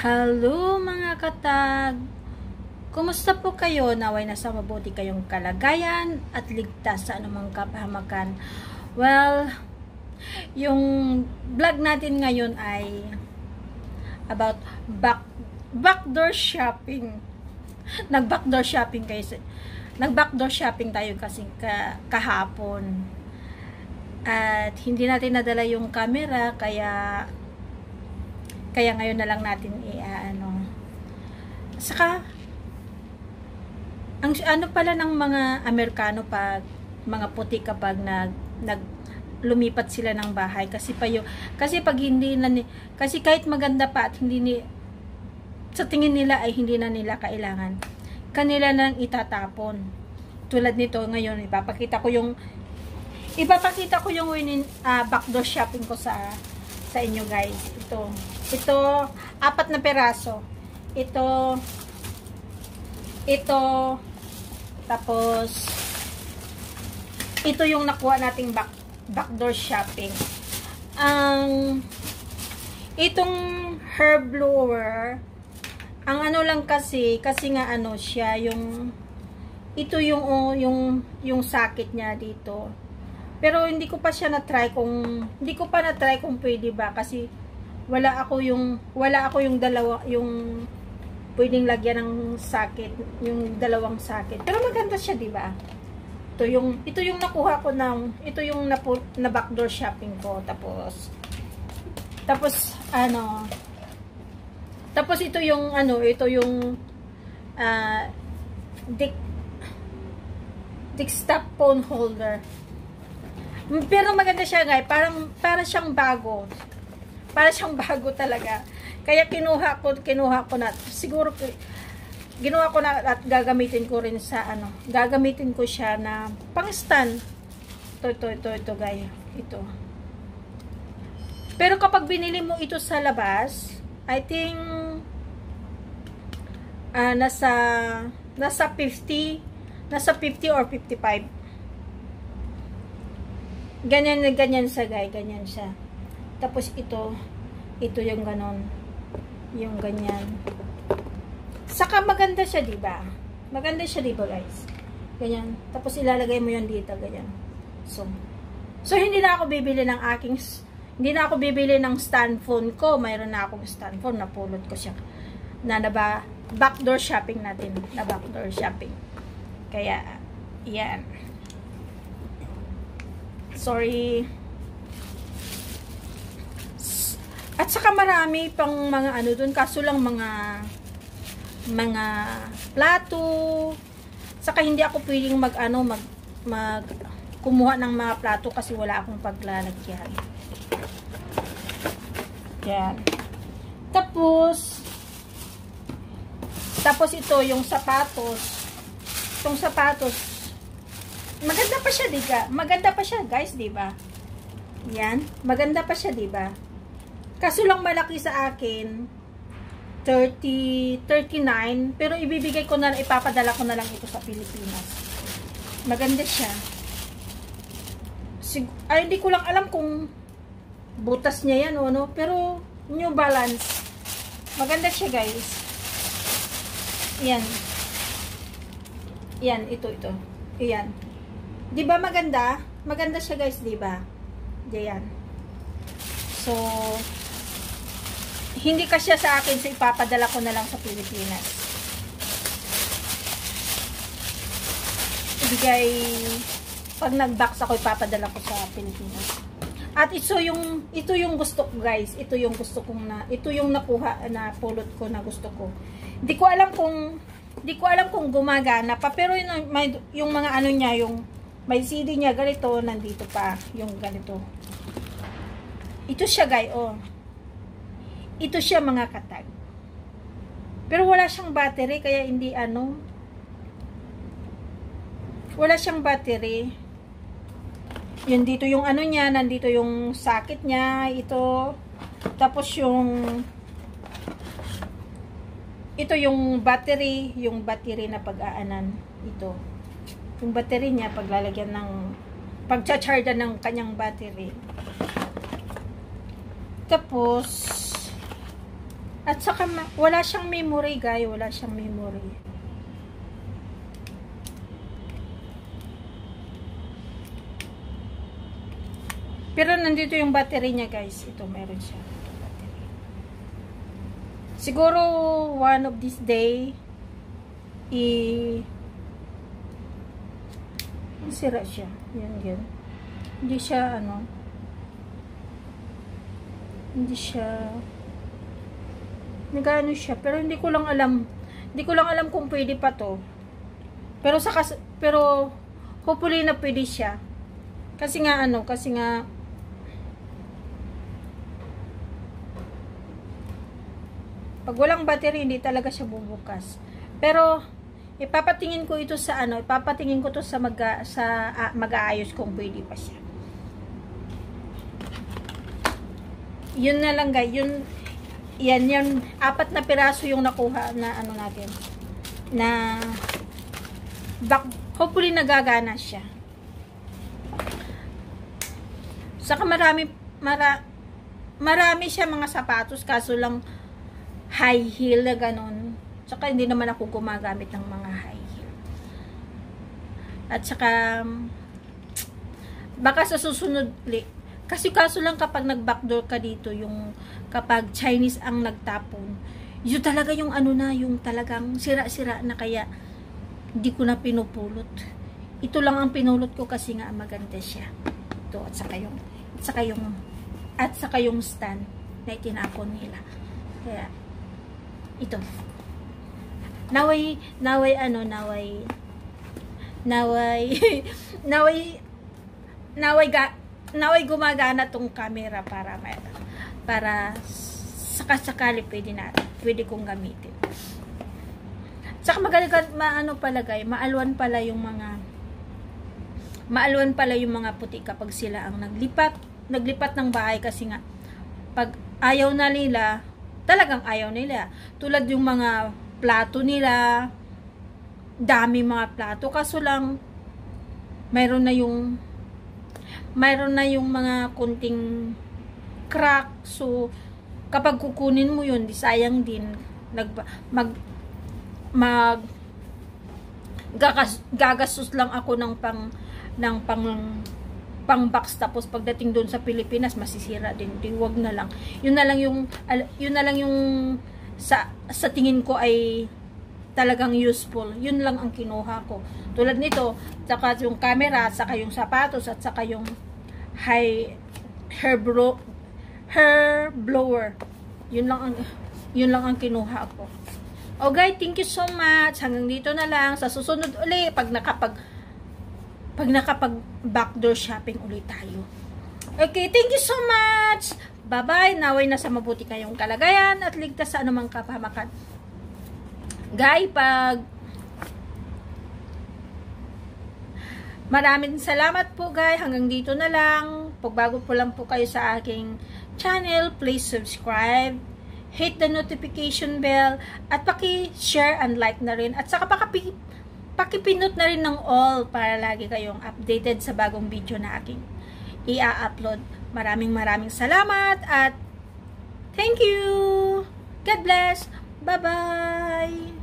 Hello mga katag! Kumusta po kayo? Naway nasa mabuti kayong kalagayan at ligtas sa anumang kapahamakan. Well, yung vlog natin ngayon ay about backdoor shopping. Nag-backdoor shopping kayo. Nag-backdoor shopping tayo kasi kahapon. At hindi natin nadala yung camera kaya ngayon na lang natin saka ang ano pala ng mga Amerikano pag mga puti kapag lumipat sila ng bahay kasi pag hindi na kasi kahit maganda pa at sa tingin nila ay hindi na nila kailangan, kanila nang itatapon. Tulad nito ngayon, ipapakita ko yung backdoor shopping ko sa inyo guys. Ito 4 na peraso. Ito, tapos ito yung nakuha nating backdoor shopping. Itong herb blower, ang ano lang kasi nga ano siya, ito yung sakit niya dito. Pero hindi ko pa na-try kung pwede ba, kasi wala ako yung dalawa, yung pwedeng lagyan ng sakit, yung dalawang sakit. Pero maganda siya, di ba? Ito yung nakuha ko ito yung na backdoor shopping ko. Tapos ito yung desktop phone holder. Pero maganda siya guys, para siyang bago. Para siyang bago talaga. Kaya kinuha ko na, siguro ginawa ko na at gagamitin ko rin gagamitin ko siya na pang stand. Ito guys, ito. Pero kapag binili mo ito sa labas, I think nasa 50 or 55. Ganyan siya guys, ganyan siya. Tapos ito yung ganon, yung ganyan. Saka maganda siya, diba? Maganda siya, diba guys? Ganyan. Tapos ilalagay mo yun dito, ganyan. So hindi na ako bibili ng stand phone ko. Mayroon na akong stand phone, napulot ko siya. Backdoor shopping natin, na backdoor shopping. Kaya yan. Sorry. At saka marami pang mga dun, kaso lang mga plato. Saka hindi ako pwedeng kumuha ng mga plato kasi wala akong paglalagyan. Yan. Tapos ito yung sapatos. Itong sapatos, maganda pa siya, diba? Maganda pa siya, guys, diba? Yan, maganda pa siya, diba? Kaso lang malaki sa akin, 39, pero ipapadala ko na lang ito sa Pilipinas. Maganda siya. Hindi ko lang alam kung butas niya yan o ano, pero New Balance. Maganda siya, guys. Yan. Yan, ito. Yan. Diba maganda? Maganda siya guys, diba? Diyan. So, hindi kasya sa akin, so ipapadala ko na lang sa Pilipinas. Pag nag-box ako, ipapadala ko sa Pilipinas. At ito yung gusto ko guys. Ito yung nakuha na pulot ko na gusto ko. Hindi ko alam kung gumagana pa, pero yung mga niya, yung may CD niya, ganito, nandito pa, yung ganito. Ito siya, guys, oh. Ito siya, mga katag. Pero wala siyang battery, kaya hindi, wala siyang battery. Yun, dito yung niya, nandito yung socket niya, ito. Tapos ito yung battery na pag-aanan, ito. Yung battery niya, pagcha-charge ng kanyang battery. Tapos, At saka wala siyang memory, guys. Wala siyang memory. Pero nandito yung battery niya, guys. Ito, meron siya. Battery. Siguro, one of this day, sira siya. Yan. Hindi siya, hindi siya, nagano siya. Pero hindi ko lang alam kung pwede pa to. Pero, hopefully na pwede siya. Kasi nga, pag walang battery, hindi talaga siya bubukas. Pero, ipapatingin ko ito sa ipapatingin ko to sa mag-aayos kung pwede pa siya. Yun na lang, guys. Yan, 4 na piraso yung nakuha na natin. Na, hopefully nagagana siya. Saka marami siya mga sapatos, kaso lang high heel na ganon. Saka hindi naman ako gumagamit ng mga high heel. At saka baka sa susunod kasi kaso lang kapag nag-backdoor ka dito, yung kapag Chinese ang nagtapon, yun talaga yung yung talagang sira-sira na, kaya hindi ko na pinupulot. Ito lang ang pinulot ko kasi nga maganda siya. Ito, at saka yung stand na itinapon nila. Kaya ito. Naway gumagana tong camera para sakasakali pwede kong gamitin. Saka maalwan pala yung mga puti kapag sila ang naglipat ng bahay, kasi nga pag ayaw na nila, talagang ayaw nila. Tulad yung mga plato nila, dami mga plato, kaso lang mayroon na yung mga kunting crack. So kapag kukunin mo yun, di sayang din. Gagastos lang ako ng pang box, tapos pagdating doon sa Pilipinas masisira din. Di wag na lang. Yun na lang yung sa tingin ko ay talagang useful. Yun lang ang kinuha ko. Tulad nito, saka yung camera, saka yung sapatos, at saka yung hair blower. Yun lang ang kinuha ko. Okay, thank you so much. Hanggang dito na lang. Sa susunod uli, pag nakapag backdoor shopping ulit tayo. Okay, thank you so much. Bye-bye. Naway nasa mabuti kayong kalagayan at ligtas sa anumang kapahamakan. Guys, maraming salamat po, guys. Hanggang dito na lang. Pag bago po lang po kayo sa aking channel, please subscribe, hit the notification bell, at paki-share and like na rin. At saka pakipindot na rin ng all para lagi kayong updated sa bagong video na aking i-upload. Maraming salamat at thank you. God bless. Bye-bye.